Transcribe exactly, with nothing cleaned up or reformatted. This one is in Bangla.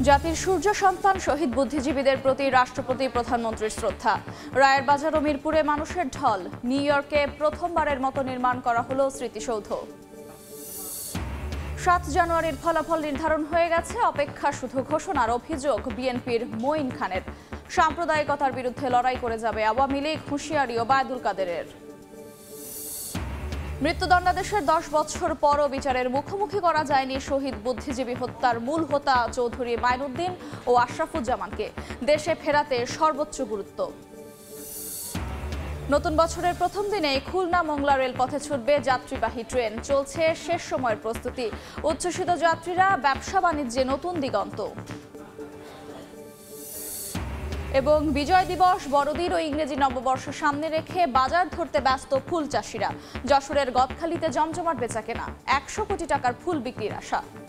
জাতির সূর্য সন্তান শহীদ বুদ্ধিজীবীদের প্রতি রাষ্ট্রপতি প্রধানমন্ত্রীর শ্রদ্ধা। রায়ের বাজার ও মিরপুরে মানুষের ঢল। নিউ ইয়র্কে প্রথমবারের মতো নির্মাণ করা হলো স্মৃতিসৌধ। সাত জানুয়ারির ফলাফল নির্ধারণ হয়ে গেছে, অপেক্ষা শুধু ঘোষণার। অভিযোগ বিএনপির মঈন খানের। সাম্প্রদায়িকতার বিরুদ্ধে লড়াই করে যাবে আওয়ামী লীগ, হুঁশিয়ারি ওবায়দুল কাদেরের। মৃত্যুদণ্ডাদেশের দশ বছর পরও বিচারের মুখোমুখি করা যায়নি শহীদ বুদ্ধিজীবী হত্যার মূল হোতা চৌধুরী মাইনুদ্দিন ও আশরাফুজ্জামানকে। দেশে ফেরাতে সর্বোচ্চ গুরুত্ব। নতুন বছরের প্রথম দিনেই খুলনা মংলা রেলপথে ছুটবে যাত্রীবাহী ট্রেন। চলছে শেষ সময়ের প্রস্তুতি। উচ্ছ্বসিত যাত্রীরা, ব্যবসা বাণিজ্যে নতুন দিগন্ত। এবং বিজয় দিবস, বড়দিন ও ইংরেজি নববর্ষ সামনে রেখে বাজার ধরতে ব্যস্ত ফুল চাষিরা। যশোরের গদখালিতে জমজমাট বেচাকেনা, একশো কোটি টাকার ফুল বিক্রির আশা।